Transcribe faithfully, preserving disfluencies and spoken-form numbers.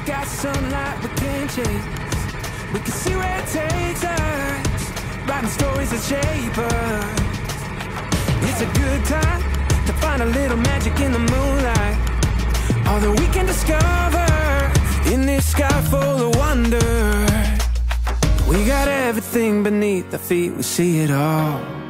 got sunlight we can't chase. We can see where it takes us, writing stories that shape us. It's a good time to find a little magic in the moonlight, all that we can discover in this sky full of wonder. We got everything beneath our feet, we see it all.